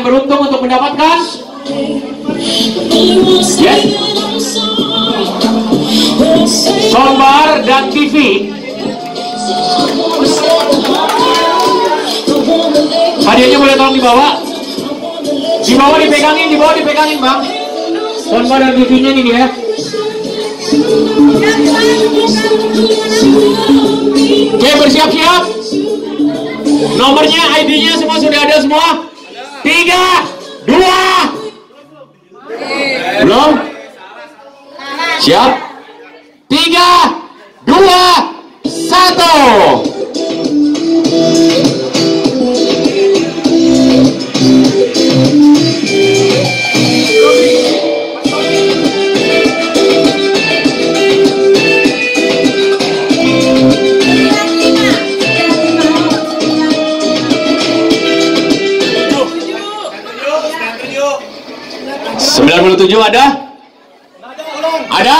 beruntung untuk mendapatkan yes, soundbar dan TV. Hadiahnya boleh tolong dibawa. Dibawa dipegangin bang. Soundbar dan TV-nya ini ya. Oke, bersiap-siap. Nomornya, ID-nya semua sudah ada semua. 3, 2. Belum? Siap? 3, 2, 1. Ada? Ada?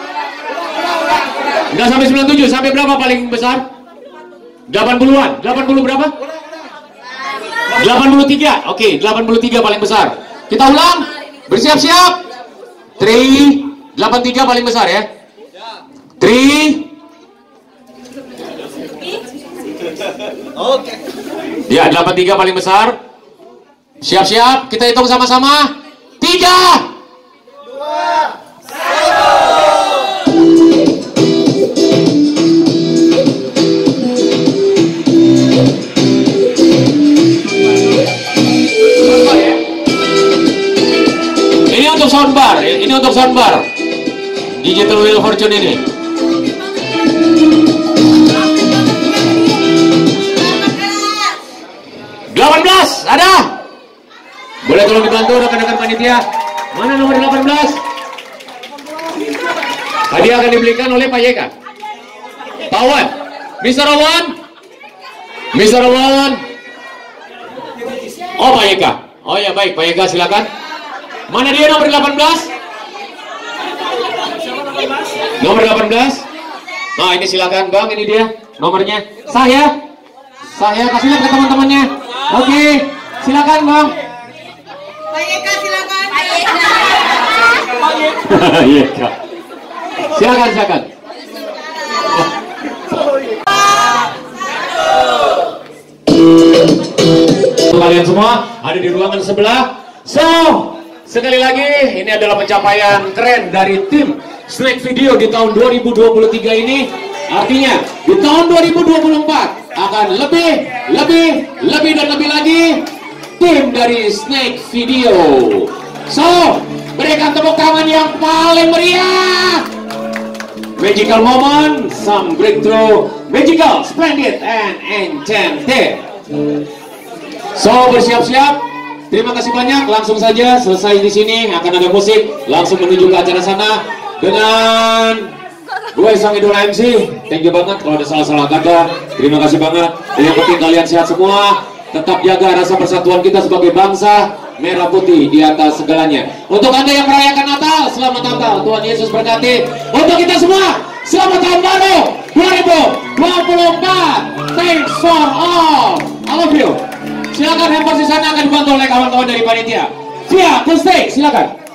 Enggak sampai 97, sampai berapa paling besar? 80-an. 80 berapa? 83. Oke, 83 paling besar. Kita ulang. Bersiap-siap. 3, 83 paling besar ya. 3. Oke. Ya, 83 paling besar. Siap-siap, kita hitung sama-sama. 3, 2, 1. Ini untuk soundbar, ini untuk soundbar. Digital Wheel Fortune ini. Ada? Boleh tolong dibantu rekan-rekan panitia. Mana nomor 18? Hadiah akan dibelikan oleh Pak Yeka. Pak Wan, Mr. Wan, Mr. Wan. Oh, Pak Yeka. Oh ya, baik, Pak Yeka silakan. Mana dia nomor 18? Nomor 18. Nah, ini silakan Bang, ini dia nomornya. Saya kasih lihat ke teman-temannya. Oke, silakan Bang. Pak Yeka silakan. Pak Yeka. Silakan. Kalian semua ada di ruangan sebelah. So, sekali lagi ini adalah pencapaian keren dari tim Snack Video di tahun 2023 ini. Artinya di tahun 2024 akan lebih dan lebih lagi tim dari Snack Video. So, berikan tepuk tangan yang paling meriah. Magical moment, some breakthrough, magical, splendid, and enchanted. So, bersiap-siap. Terima kasih banyak. Langsung saja selesai di sini akan ada musik. Langsung menuju ke acara sana dengan gue sang idola MC. Thank you banget. Kalau ada salah-salah kata, terima kasih banget. Yang penting kalian sehat semua. Tetap jaga rasa persatuan kita sebagai bangsa merah putih di atas segalanya. Untuk Anda yang merayakan Natal, selamat Natal. Tuhan Yesus berkati. Untuk kita semua, selamat tahun baru 2024. Thanks for all. I love you. Silakan handphone di sana akan dibantu oleh kawan-kawan dari panitia. Via Tuesday, silakan.